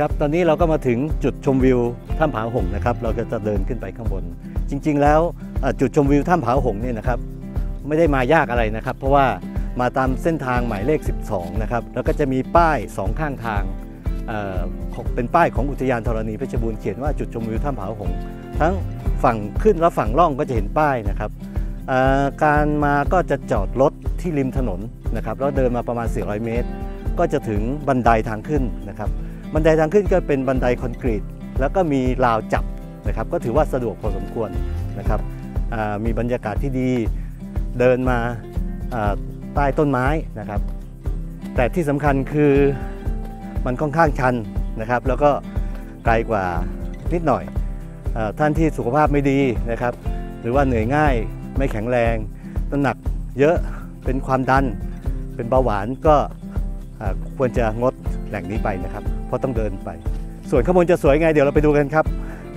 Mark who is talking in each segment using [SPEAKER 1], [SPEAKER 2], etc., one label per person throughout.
[SPEAKER 1] ครับตอนนี้เราก็มาถึงจุดชมวิวถ้ำผาหงส์นะครับเราก็จะเดินขึ้นไปข้างบนจริงๆแล้วจุดชมวิวถ้ำผาหงส์เนี่ยนะครับไม่ได้มายากอะไรนะครับเพราะว่ามาตามเส้นทางหมายเลข12นะครับแล้วก็จะมีป้าย2ข้างทางเป็นป้ายของอุทยานธรณีเพชรบูรณ์เขียนว่าจุดชมวิวถ้ำผาหงส์ทั้งฝั่งขึ้นและฝั่งล่องก็จะเห็นป้ายนะครับการมาก็จะจอดรถที่ริมถนนนะครับแล้วเดินมาประมาณ400 เมตรก็จะถึงบันไดทางขึ้นนะครับบันไดทางขึ้นก็เป็นบันไดคอนกรีตแล้วก็มีราวจับนะครับก็ถือว่าสะดวกพอสมควรนะครับมีบรรยากาศที่ดีเดินมาใต้ต้นไม้นะครับแต่ที่สำคัญคือมันค่อนข้างชันนะครับแล้วก็ไกลกว่านิดหน่อยท่านที่สุขภาพไม่ดีนะครับหรือว่าเหนื่อยง่ายไม่แข็งแรงน้ำหนักเยอะเป็นความดันเป็นเบาหวานก็ควรจะงดแหล่งนี้ไปนะครับเพราะต้องเดินไปส่วนข้างบนจะสวยไงเดี๋ยวเราไปดูกันครับ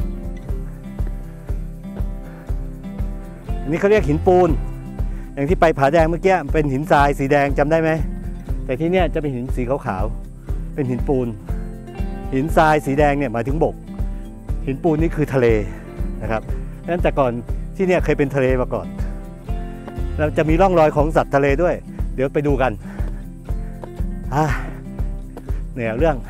[SPEAKER 1] อันนี้เขาเรียกหินปูนอย่างที่ไปผาแดงเมื่อกี้เป็นหินทรายสีแดงจำได้ไหมแต่ที่นี่จะเป็นหินสีขาวๆเป็นหินปูนหินทรายสีแดงเนี่ยหมายถึงบกหินปูนนี่คือทะเลนะครับดังนั้นแต่ก่อนที่นี่เคยเป็นทะเลมาก่อนแล้วจะมีร่องรอยของสัตว์ทะเลด้วยเดี๋ยวไปดูกันเนี่ยเรื่อง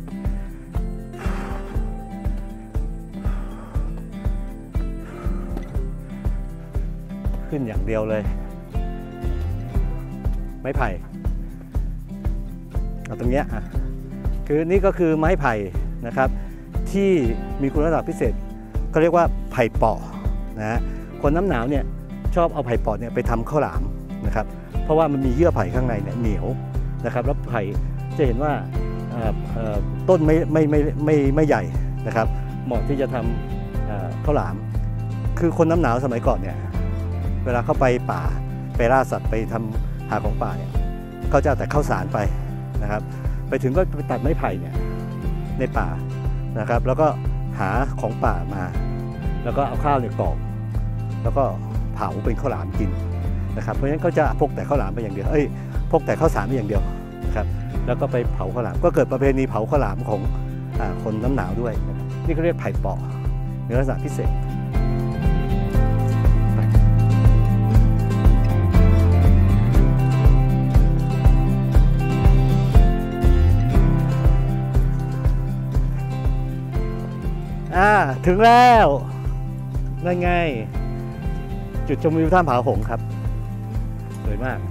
[SPEAKER 1] ขึ้นอย่างเดียวเลยไม้ไผ่เอาตรงเนี้ยคือนี่ก็คือไม้ไผ่นะครับที่มีคุณลักษณะพิเศษก็เรียกว่าไผ่เปาะนะคนน้ำหนาวเนี่ยชอบเอาไผ่เปาะเนี่ยไปทำข้าวหลามนะครับเพราะว่ามันมีเยื่อไผ่ข้างในเนี่ยเหนียวนะครับแล้วไผ่จะเห็นว่าต้นไม่ใหญ่นะครับเหมาะที่จะทำข้าวหลามคือคนน้ำหนาวสมัยก่อนเนี่ยเวลาเข้าไปป่าไปล่าสัตว์ไปทำหาของป่าเนี่ยเขาจะเอาแต่ข้าวสารไปนะครับไปถึงก็ไปตัดไม้ไผ่เนี่ยในป่านะครับแล้วก็หาของป่ามาแล้วก็เอาข้าวเนี่ยกรอกแล้วก็เผาเป็นข้าวหลามกินนะครับเพราะฉะนั้นเขาจะพกแต่ข้าวหลามไปอย่างเดียวพกแต่ข้าวสารไปอย่างเดียวนะครับแล้วก็ไปเผาข้าวหลามก็เกิดประเพณีเผาข้าวหลามของคนน้ำหนาวด้วยนะครับนี่เขาเรียกไผ่เปาะมีลักษณะพิเศษถึงแล้วนั่นไงจุดชมวิวถ้ำผาหงส์ครับสวยมาก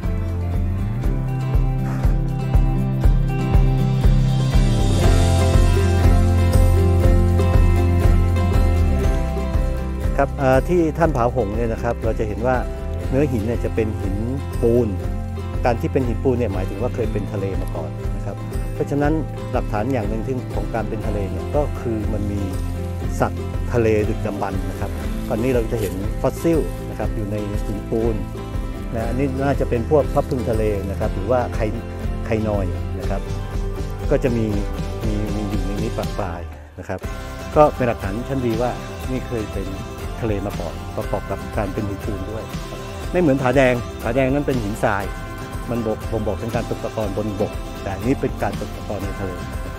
[SPEAKER 1] ครับที่ถ้ำผาหงส์เนี่ยนะครับเราจะเห็นว่าเนื้อหินเนี่ยจะเป็นหินปูนการที่เป็นหินปูนเนี่ยหมายถึงว่าเคยเป็นทะเลมาก่อนนะครับเพราะฉะนั้นหลักฐานอย่างหนึ่งของการเป็นทะเลเนี่ยก็คือมันมีสัตว์ทะเลดึกดำบรรพ์นะครับตอนนี้เราจะเห็นฟอสซิลนะครับอยู่ในหินปูนนะอันนี้น่าจะเป็นพวกพับพึ่งทะเลนะครับหรือว่าไคนอยนะครับก็จะมีอยู่ในนี้ปะปลายนะครับก็เป็นหลักฐานชั้นดีว่านี่เคยเป็นทะเลมาก่อนประกอบกับการเป็นหินปูนด้วยไม่เหมือนผาแดงนั้นเป็นหินทรายมันบ่งบอกถึงการตกตะกอนบนบกแต่นี้เป็นการตกตะกอนในทะเล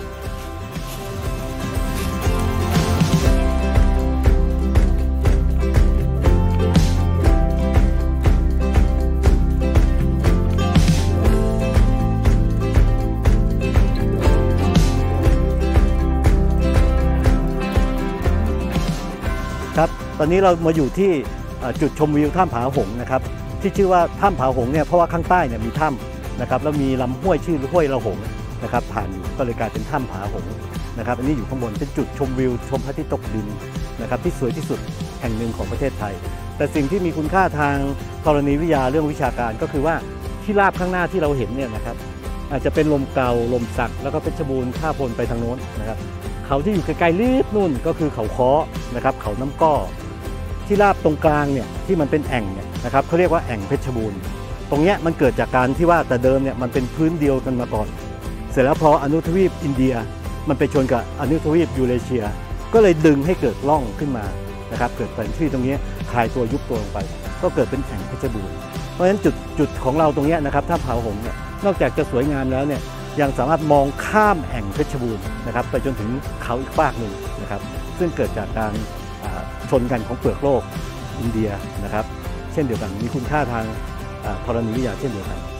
[SPEAKER 1] ครับตอนนี้เรามาอยู่ที่จุดชมวิวถ้ำผาหงส์นะครับที่ชื่อว่าถ้ำผาหงส์เนี่ยเพราะว่าข้างใต้เนี่ยมีถ้ำนะครับแล้วมีลำห้วยชื่อห้วยละหงนะครับผ่านอยู่ก็เลยกลายเป็นถ้ำผาหงส์นะครับอันนี้อยู่ข้างบนเป็นจุดชมวิวชมพระอาทิตย์ตกดินนะครับที่สวยที่สุดแห่งหนึ่งของประเทศไทยแต่สิ่งที่มีคุณค่าทางธรณีวิทยาเรื่องวิชาการก็คือว่าที่ราบข้างหน้าที่เราเห็นเนี่ยนะครับอาจจะเป็นลมเก่าลมสักแล้วก็เพชรบูรณ์ท่าพลไปทางโน้นนะครับเขาที่อยู่ไกลๆลิบนู่นก็คือเขาค้อนะครับเขาน้ำก้อที่ราบตรงกลางเนี่ยที่มันเป็นแอ่งเนี่ยนะครับเขาเรียกว่าแอ่งเพชรบูรณ์ตรงเนี้ยมันเกิดจากการที่ว่าแต่เดิมเนี่ยมันเป็นพื้นเดียวกันมาก่อนเสร็จแล้วพออนุทวีปอินเดียมันไปชนกับอนุทวีปยูเรเชียก็เลยดึงให้เกิดร่องขึ้นมานะครับเกิดแผ่นที่ตรงนี้คลายตัวยุบตัวลงไปก็เกิดเป็นแอ่งเพชรบูรณ์เพราะฉะนั้นจุดของเราตรงนี้นะครับถ้ำผาหงส์เนี่ยนอกจากจะสวยงามแล้วเนี่ยยังสามารถมองข้ามแอ่งเพชรบูรณ์นะครับไปจนถึงเขาอีกฟากหนึ่งนะครับซึ่งเกิดจากการชนกันของเปลือกโลกอินเดียนะครับเช่นเดียวกันมีคุณค่าทางธรณีวิทยาเช่นเดียวกัน